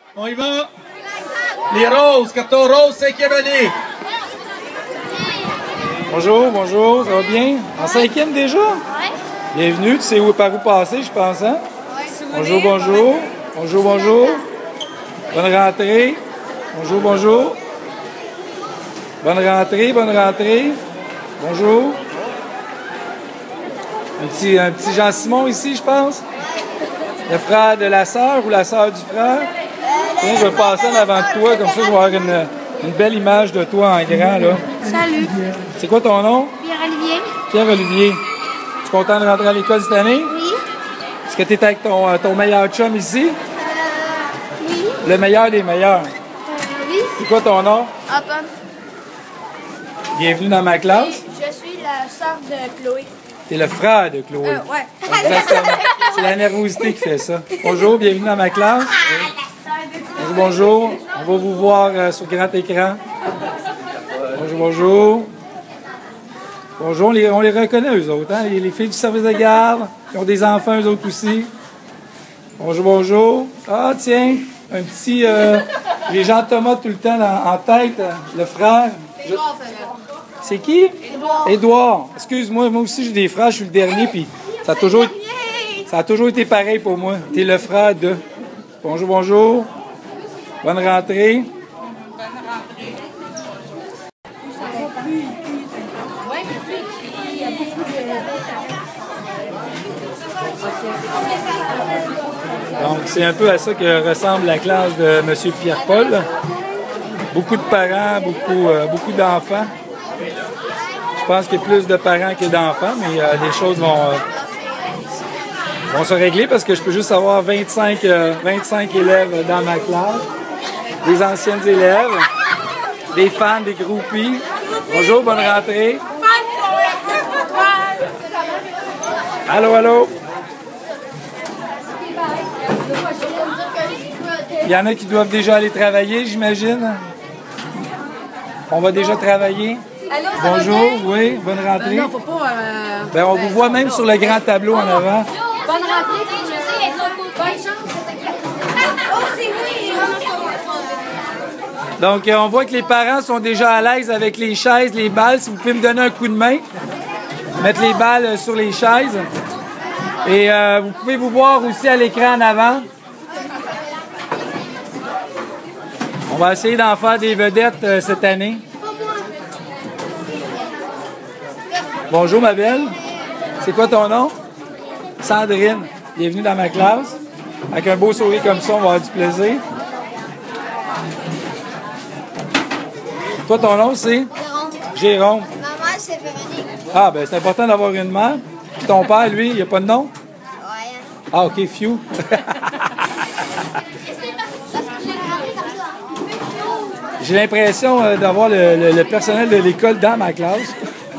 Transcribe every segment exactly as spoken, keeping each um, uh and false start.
On y va. Les Roses, carton rose, cinquième année. Bonjour, bonjour, ça va bien? En cinquième déjà? Ouais. Bienvenue, tu sais où, par où passer, je pense, hein? Ouais. Bonjour, bonjour. Bonjour, bonjour. Bonne rentrée. Bonjour, bonjour. Bonne rentrée, bonne rentrée. Bonjour. Un petit, un petit Jean-Simon ici, je pense. Le frère de la sœur ou la sœur du frère. Tiens, je vais passer en avant de toi, comme ça je vais avoir une, une belle image de toi en grand, là. Salut. C'est quoi ton nom? Pierre-Olivier. Pierre-Olivier. Tu es content de rentrer à l'école cette année? Oui. Est-ce que tu es avec ton, ton meilleur chum ici? Euh, oui. Le meilleur des meilleurs. Euh, oui. C'est quoi ton nom? Antoine. Bienvenue dans ma classe. Je suis la sœur de Chloé. Tu es le frère de Chloé. Euh, ouais. Exactement. C'est la nervosité qui fait ça. Bonjour, bienvenue dans ma classe. Bonjour, bonjour. On va vous voir euh, sur grand écran. Bonjour, bonjour. Bonjour, on les, on les reconnaît, eux autres. Hein? Les, les filles du service de garde, qui ont des enfants, eux autres aussi. Bonjour, bonjour. Ah, tiens, un petit... Euh, les gens Thomas tout le temps en, en tête, euh, le frère. Je... C'est qui? Édouard. Édouard. Excuse-moi, moi aussi j'ai des frères, je suis le dernier, puis ça a toujours, ça a toujours été pareil pour moi. T'es le frère de... Bonjour, bonjour. Bonne rentrée. Donc, c'est un peu à ça que ressemble la classe de M. Pierre-Paul. Beaucoup de parents, beaucoup, euh, beaucoup d'enfants. Je pense qu'il y a plus de parents que d'enfants, mais euh, les choses vont, euh, vont se régler parce que je peux juste avoir vingt-cinq, euh, vingt-cinq élèves dans ma classe. Des anciennes élèves, des fans, des groupies. Bonjour, bonne rentrée. Allô, allô. Il y en a qui doivent déjà aller travailler, j'imagine. On va déjà travailler. Bonjour, oui, bonne rentrée. Non, faut pas. Euh... Ben, on vous voit même sur le grand tableau en avant. Bonne rentrée. Je sais être au côté. Bonne chance. Oh, c'est oui. Donc, euh, on voit que les parents sont déjà à l'aise avec les chaises, les balles. Si vous pouvez me donner un coup de main, mettre les balles euh, sur les chaises. Et euh, vous pouvez vous voir aussi à l'écran en avant. On va essayer d'en faire des vedettes euh, cette année. Bonjour, ma belle. C'est quoi ton nom? Sandrine. Bienvenue dans ma classe. Avec un beau sourire comme ça, on va avoir du plaisir. Toi, ton nom, c'est? Jérôme. Jérôme. Ma mère, c'est Véronique. Ah, ben c'est important d'avoir une mère. Ton père, lui, il n'y a pas de nom? Ouais. Ah, OK, few. J'ai l'impression euh, d'avoir le, le, le personnel de l'école dans ma classe.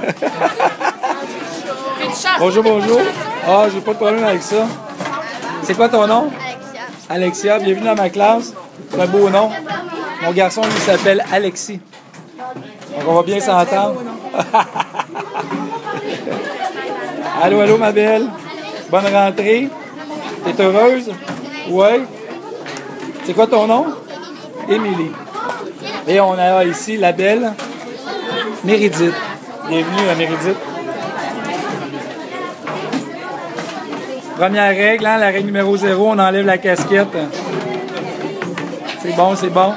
Bonjour, bonjour. Ah, j'ai pas de problème avec ça. C'est quoi ton nom? Alexia. Alexia, bienvenue dans ma classe. C'est un beau nom. Mon garçon, lui, s'appelle Alexis. Donc, on va bien s'entendre. Allô, allô, ma belle. Bonne rentrée. T'es heureuse? Oui. C'est quoi ton nom? Émilie. Et on a ici la belle Méridith. Bienvenue à Méridith. Première règle, hein, la règle numéro zéro, on enlève la casquette. C'est bon, c'est bon.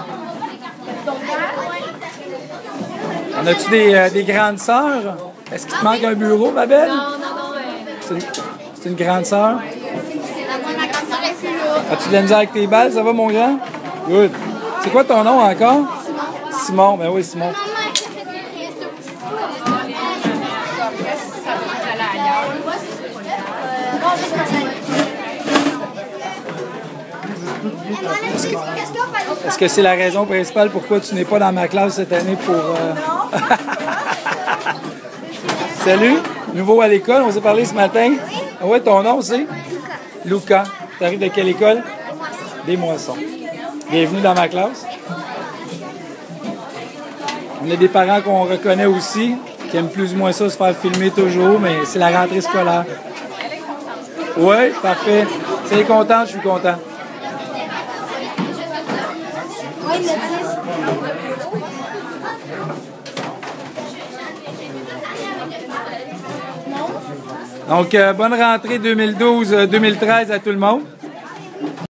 En as-tu des, euh, des grandes sœurs? Est-ce qu'il te manque un bureau, ma belle? Non, non, non. C'est une, c'est une grande sœur? La moi, ma grande sœur est plus là. As-tu de la misère avec tes balles? Ça va, mon grand? Good. C'est quoi ton nom encore? Simon. Simon, ben oui, Simon. Est-ce que, est-ce que c'est la raison principale pourquoi tu n'es pas dans ma classe cette année pour... Euh... Salut, nouveau à l'école, on s'est parlé ce matin. Ah ouais, ton nom c'est? Luca. Luca. Tu arrives de quelle école? Des Moissons. Bienvenue dans ma classe. On a des parents qu'on reconnaît aussi, qui aiment plus ou moins ça, se faire filmer toujours, mais c'est la rentrée scolaire. Oui, parfait. Si elle est contente, je suis content. Donc, euh, bonne rentrée deux mille douze deux mille treize à tout le monde.